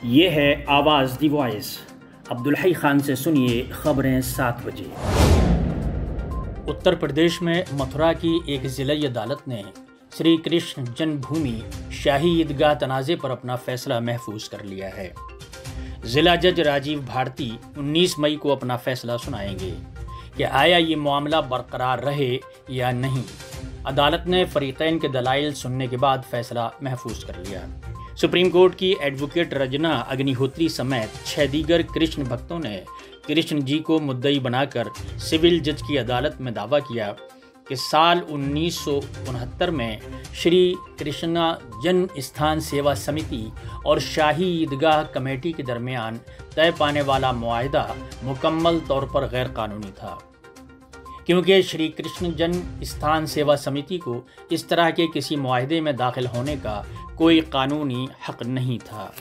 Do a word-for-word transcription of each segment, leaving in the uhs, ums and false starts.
ये है आवाज़ दी वॉइस। अब्दुल हई खान से सुनिए खबरें सात बजे। उत्तर प्रदेश में मथुरा की एक ज़िला अदालत ने श्री कृष्ण जन्मभूमि शाही ईदगाह तनाज़े पर अपना फैसला महफूज कर लिया है। ज़िला जज राजीव भारती उन्नीस मई को अपना फैसला सुनाएंगे कि आया ये मामला बरकरार रहे या नहीं। अदालत ने फरीकैन के दलाइल सुनने के बाद फैसला महफूज कर लिया। सुप्रीम कोर्ट की एडवोकेट रजना अग्निहोत्री समेत छह दीगर कृष्ण भक्तों ने कृष्ण जी को मुद्दई बनाकर सिविल जज की अदालत में दावा किया कि साल उन्नीस सौ उनहत्तर में श्री कृष्णा जन्म स्थान सेवा समिति और शाही ईदगाह कमेटी के दरमियान तय पाने वाला मुआहदा मुकम्मल तौर पर गैर कानूनी था, क्योंकि श्री कृष्ण जन्म स्थान सेवा समिति को इस तरह के किसी मुआहदे में दाखिल होने का कोई कानूनी हक नहीं था।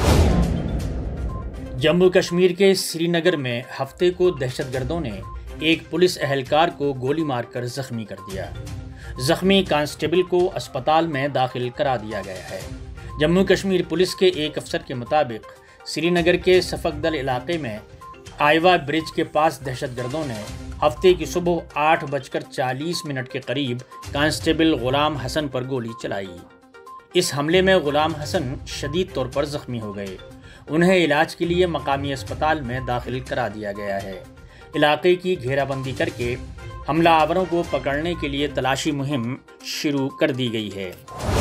जम्मू कश्मीर के श्रीनगर में हफ्ते को दहशतगर्दों ने एक पुलिस एहलकार को गोली मारकर जख्मी कर दिया। जख्मी कांस्टेबल को अस्पताल में दाखिल करा दिया गया है। जम्मू कश्मीर पुलिस के एक अफसर के मुताबिक श्रीनगर के सफकदल इलाके में आइवा ब्रिज के पास दहशतगर्दों ने हफ्ते की सुबह आठ बजकर चालीस मिनट के करीब कांस्टेबल गुलाम हसन पर गोली चलाई। इस हमले में गुलाम हसन शदीद तौर पर जख्मी हो गए। उन्हें इलाज के लिए मकामी अस्पताल में दाखिल करा दिया गया है। इलाके की घेराबंदी करके हमलावरों को पकड़ने के लिए तलाशी मुहिम शुरू कर दी गई है।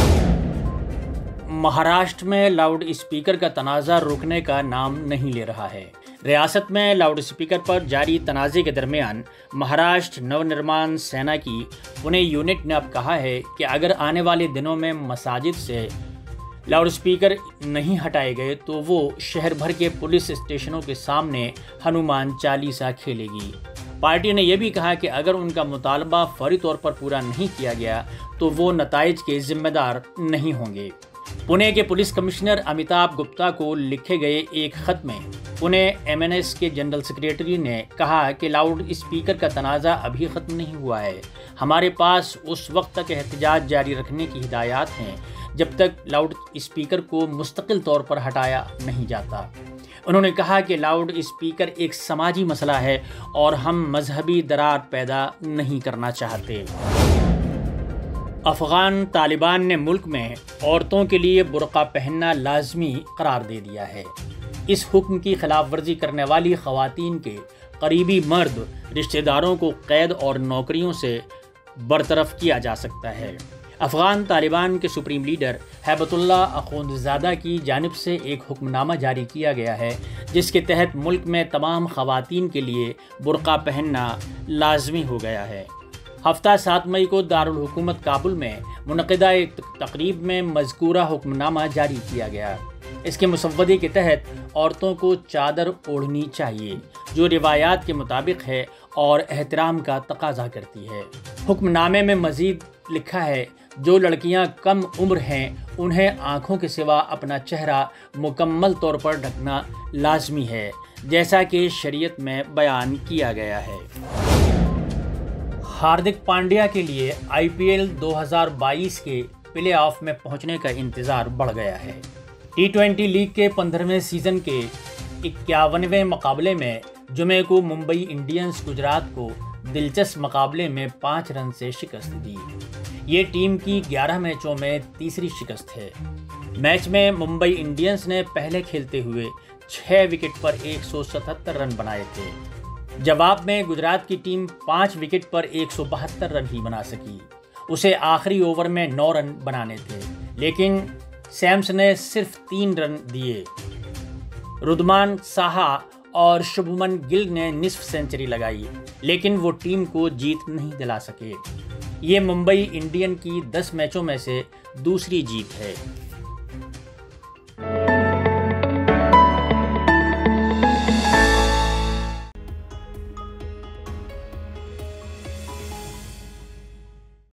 महाराष्ट्र में लाउड स्पीकर का तनाज़ा रुकने का नाम नहीं ले रहा है। रियासत में लाउड स्पीकर पर जारी तनाज़े के दरमियान महाराष्ट्र नवनिर्माण सेना की पुणे यूनिट ने अब कहा है कि अगर आने वाले दिनों में मसाजिद से लाउड स्पीकर नहीं हटाए गए तो वो शहर भर के पुलिस स्टेशनों के सामने हनुमान चालीसा खेलेगी। पार्टी ने यह भी कहा कि अगर उनका मुतालबा फौरी तौर पर पूरा नहीं किया गया तो वो नताइज के जिम्मेदार नहीं होंगे। पुणे के पुलिस कमिश्नर अमिताभ गुप्ता को लिखे गए एक खत में पुणे एम एन एस के जनरल सेक्रेटरी ने कहा कि लाउड स्पीकर का तनाज़ा अभी ख़त्म नहीं हुआ है। हमारे पास उस वक्त तक एहतजाज जारी रखने की हिदायत हैं जब तक लाउड स्पीकर को मुस्तकिल तौर पर हटाया नहीं जाता। उन्होंने कहा कि लाउड स्पीकर एक समाजी मसला है और हम मजहबी दरार पैदा नहीं करना चाहते। अफ़गान तालिबान ने मुल्क में औरतों के लिए बुर्का पहनना लाजमी करार दे दिया है। इस हुक्म की खिलाफ वर्जी करने वाली ख़वातीन के करीबी मर्द रिश्तेदारों को कैद और नौकरियों से बरतरफ किया जा सकता है। अफ़गान तालिबान के सुप्रीम लीडर हैबतुल्लाह अखुंदज़ादा की जानिब से एक हुक्मनामा जारी किया गया है जिसके तहत मुल्क में तमाम ख़वातीन के लिए बुर्का पहनना लाजमी हो गया है। हफ्ता सात मई को दारुल हुकूमत काबुल में मुनक़िदा एक तकरीब में मज़कूरा हुक्मनामा जारी किया गया। इसके मुसव्वदे के तहत औरतों को चादर ओढ़नी चाहिए जो रिवायात के मुताबिक है और एहतराम का तकाजा करती है। हुक्मनामे में मज़ीद लिखा है जो लड़कियां कम उम्र हैं उन्हें आँखों के सिवा अपना चेहरा मुकम्मल तौर पर ढकना लाजमी है, जैसा कि शरीयत में बयान किया गया है। हार्दिक पांड्या के लिए आई पी एल दो हज़ार बाईस के प्ले ऑफ में पहुंचने का इंतज़ार बढ़ गया है। टी ट्वेंटी लीग के पंद्रहवें सीज़न के इक्यावनवें मुकाबले में जुमे को मुंबई इंडियंस गुजरात को दिलचस्प मुकाबले में पाँच रन से शिकस्त दी। ये टीम की ग्यारह मैचों में तीसरी शिकस्त है। मैच में मुंबई इंडियंस ने पहले खेलते हुए छः विकेट पर एक सौ सतहत्तर रन बनाए थे। जवाब में गुजरात की टीम पाँच विकेट पर एक सौ बहत्तर रन ही बना सकी। उसे आखिरी ओवर में नौ रन बनाने थे, लेकिन सैम्स ने सिर्फ तीन रन दिए। रुद्मान साहा और शुभमन गिल ने निस्फ सेंचुरी लगाई, लेकिन वो टीम को जीत नहीं दिला सके। ये मुंबई इंडियन की दस मैचों में से दूसरी जीत है।